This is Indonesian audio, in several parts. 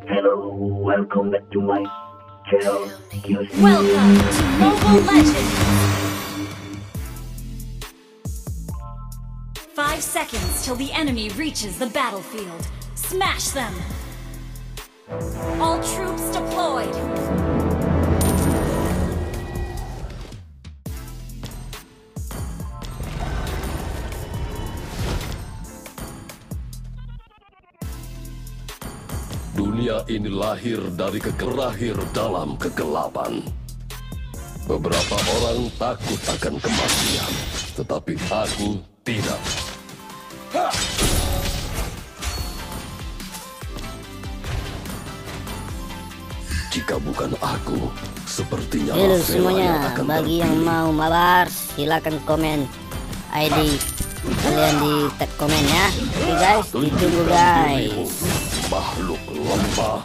Hello, welcome back to my channel. Welcome to Mobile Legends! 5 seconds till the enemy reaches the battlefield. Smash them! All troops deployed! Dunia ini lahir dari lahir dalam kegelapan. Beberapa orang takut akan kematian, tetapi aku tidak. Jika bukan aku, sepertinya Halo Rafael semuanya, akan bagi yang mau mabar silakan komen ID kalian di tag komen ya. Oke guys, ditunggu guys. Makhluk lemah.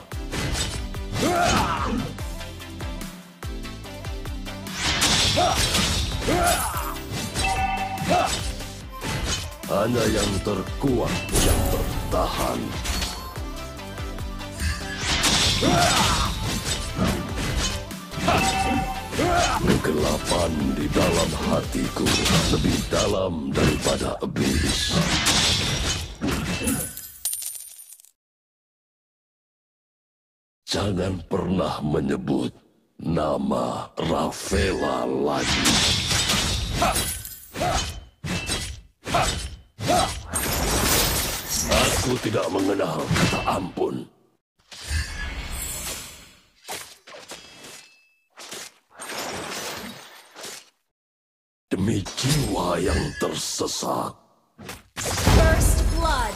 Hanya yang terkuat yang bertahan. Kegelapan di dalam hatiku lebih dalam daripada iblis. Jangan pernah menyebut nama Rafaela lagi. Aku tidak mengenal kata ampun. Demi jiwa yang tersesat. First blood!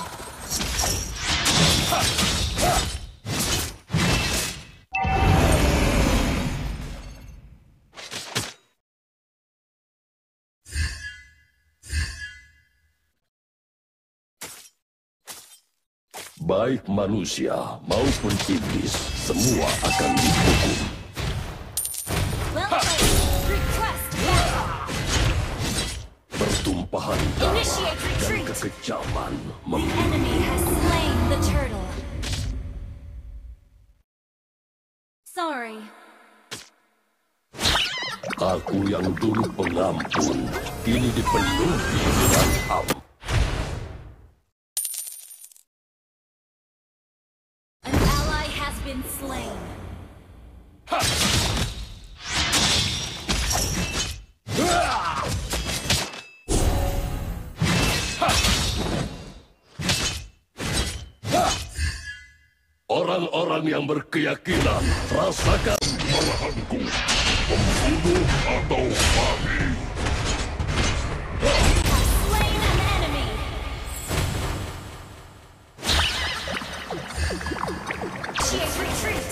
Baik manusia maupun iblis, semua akan dihukum. Well played! Request battle! Pertumpahan darah Initiate dan retreat! kekejaman Enemy has slain the turtle. Sorry. Aku yang dulu pengampun, kini dipenuhi dengan amarah. An ally has been slain. Orang-orang yang berkeyakinan, rasakan marahanku, membunuh atau mati. Slain an enemy. Initiate retreat.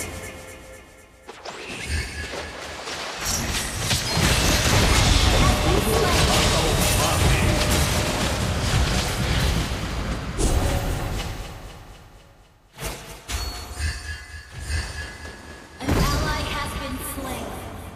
An ally has been slain.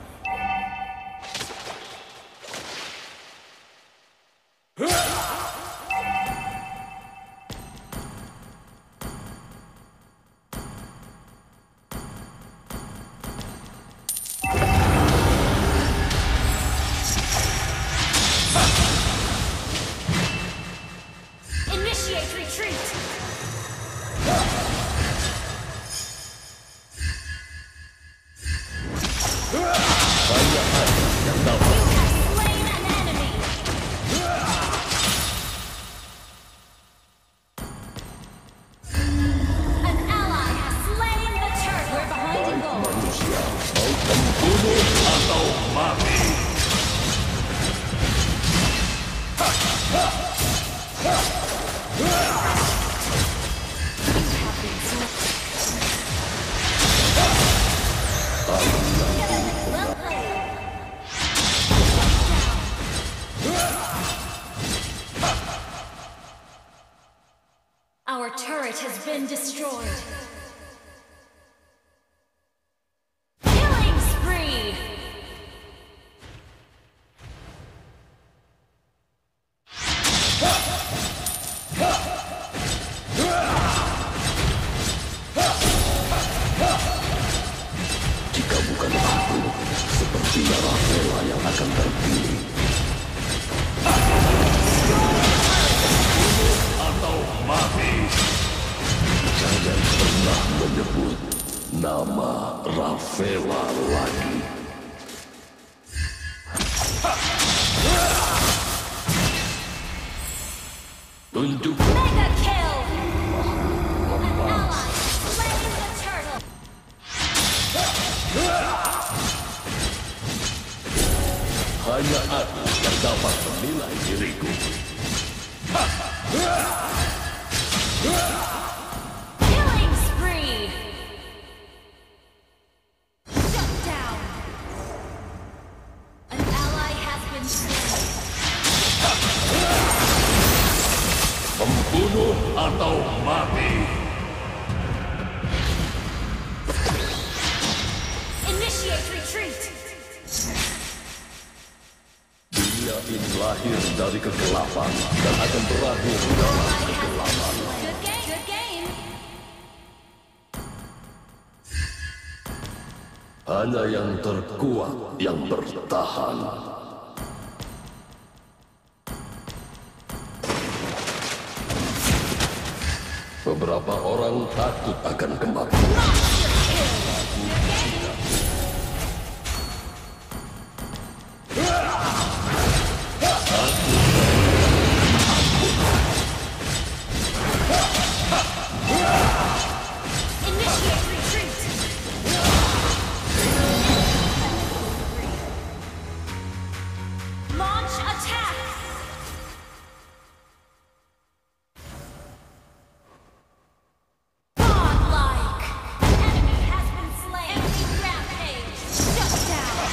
Initiate retreat. Hanya aku yang dapat. You have slain an enemy. An ally has slain the turtle. We're behind the Baik goal. manusia mau membunuh atau mati. Well played. Our turret has been destroyed. Killing spree! akan terpilih. Atau mati. Jangan pernah menyebut nama Rafaela lagi. Tunjuk Mega kill! An ally slain the turtle! hanya aku yang dapat menilai diriku. Killing spree! Shut down! An ally has been slain. Membunuh atau mati. Initiate retreat! Dunia ini lahir dari kegelapan dan akan berakhir dalam kegelapan. Good game! Good game! Hanya yang terkuat yang bertahan. Beberapa orang takut akan kematian. Initiate retreat! Launch attack! Godlike! An enemy has been slain! Enemy rampage! Shut down!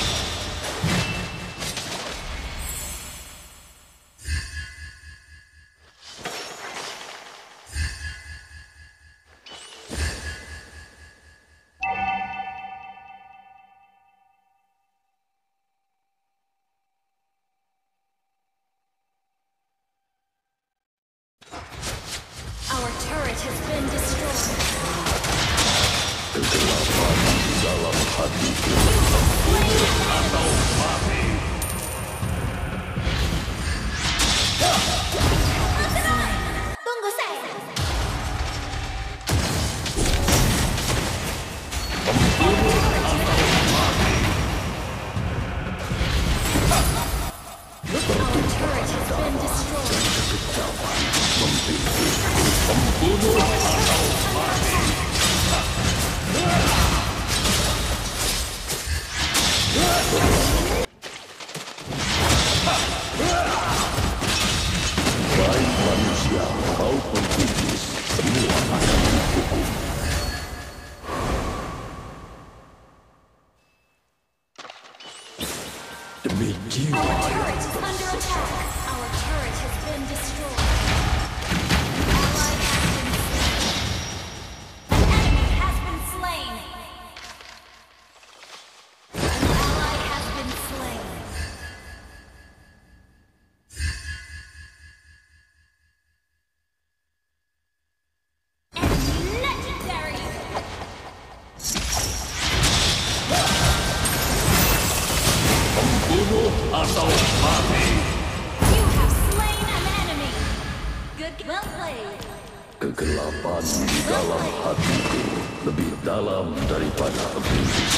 Our turret has been destroyed. Kegelapan di dalam hatiku. Atau mati. Tunggu saya. Our turret has been destroyed. Membunuh atau mati. Baik manusia maupun iblis, semua akan dihukum. Demi jiwa Our yang turret is under attack. Our turret has been destroyed. Ally has been slain. An enemy has been slain. An ally has been slain. Enemy legendary. membunuh atau mati. You have slain an enemy. Good, well played. Kegelapan di dalam hatiku lebih dalam daripada iblis.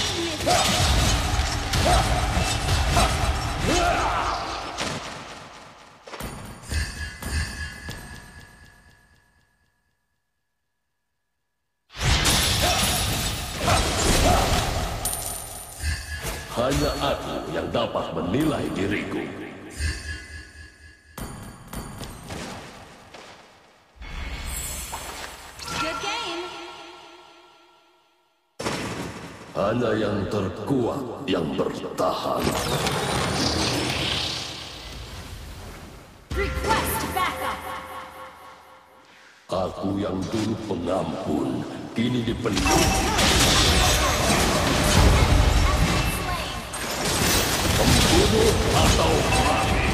Hanya aku yang dapat menilai diriku. Good game. Hanya yang terkuat yang bertahan. Request backup. Aku yang dulu pengampun, kini dipenuhi. Membunuh atau mati.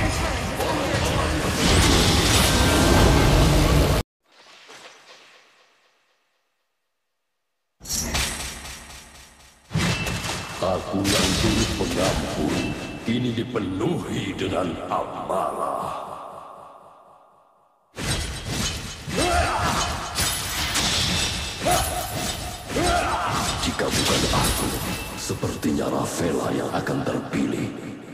Aku yang dulu pengampun, kini dipenuhi dengan amarah. Jika bukan aku, sepertinya Rafaela yang akan terpilih.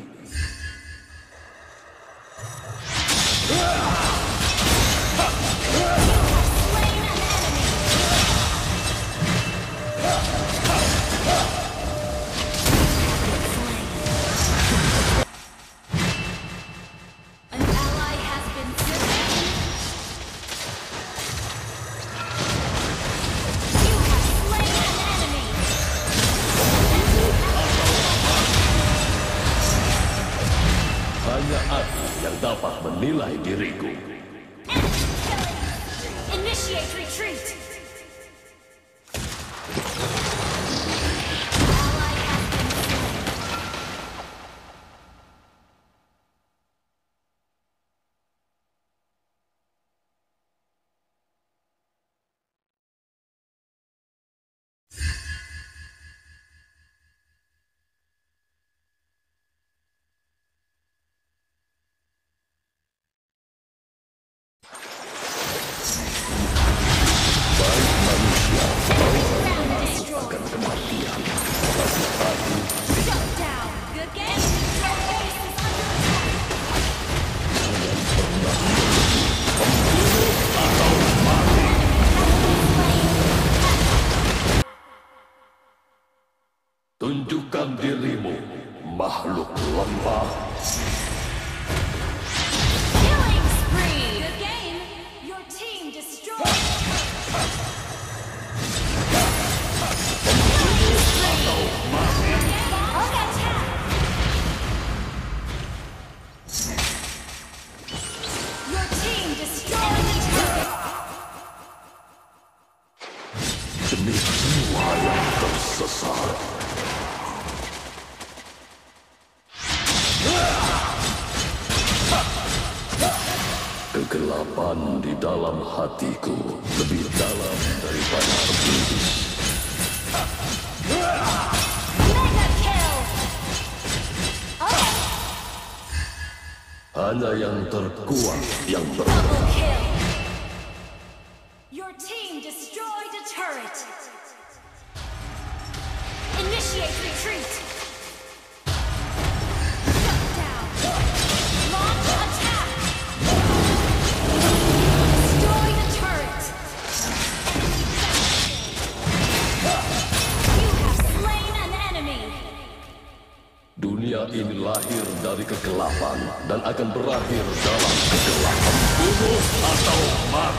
Hanya aku yang dapat menilai diriku. Initiate retreat. Tunjukkan dirimu, makhluk lemah. Killing spree. Good game. Your team destroyed. Your team destroyed the target. Demi jiwa yang tersesat. Kegelapan di dalam hatiku lebih dalam daripada iblis. Mega kill. Okay. Hanya yang terkuat yang Double kill. Your team destroyed a turret. Initiate retreat. Shut down. Launch attack. Destroy the turret. You have slain an enemy. Dunia ini lahir dari kegelapan dan akan berakhir dalam kegelapan. Bunuh atau mati.